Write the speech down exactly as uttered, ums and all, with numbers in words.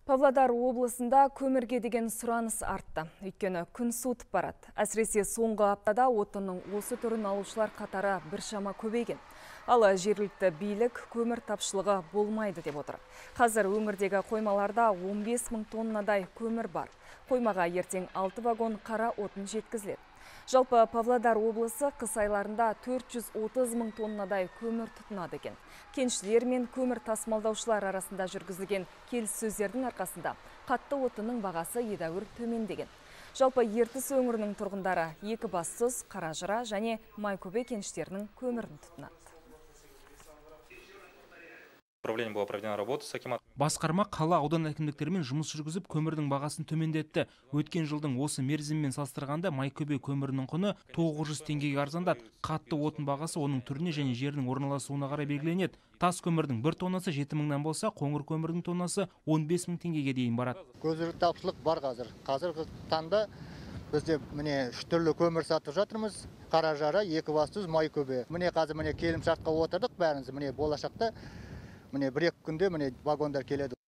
Павлодар облысында көмірге деген сұраныс артты. Өйткені күн суытып барады. Әсіресе соңғы аптада отынның осы түрін алушылар қатары біршама көбейген. Ал жергілікті билік көмір тапшылығы болмайды деп отыр. Қазір өңірдегі қоймаларда он бес мың тоннадай көмір бар. Қоймаға ертең алты вагон қара отын жеткізіледі. Жалпы Павлодар облысы қыс айларында төрт жүз отыз мың тоннадай көмір тұтынады екен. Кеншілер мен көмір тасымалдаушылар арасында жүргізілген келіссөздердің арқасында қатты отынның бағасы едәуір төмендеген. Жалпы Ертіс өңірінің тұрғындары Екібастұз, Қаражыра және Майкөбе кеніштерінің көмірін тұтынады. Была проведена работа с акиматом. Басқарма қала аудан әкімдіктерімен жұмыс жүргізіп көмірдің бағасын төмендетті. Өткен жылдың осы мерзіммен салыстырғанда Майкөбе көмірінің құны тоғыз жүз теңгеге арзандады. Қатты отын бағасы оның түріне және жердің орналасуына қарай белгіленеді. Тас көмірдің бір тоннасы жеті мыңнан болса, қоңыр көмірдің тоннасы он бес мың теңгеге дейін барады. Көзірік тапшылық бар қазір. Қазіргі таңда бізде міне үш түрлі көмір сатып жатырмыз. Қаражыра, Екібастұз, Майкөбе. Міне қазір міне келісімшартқа отырдық бәріміз. Міне болашақта міне бір-екі күнде міне вагондар келеді.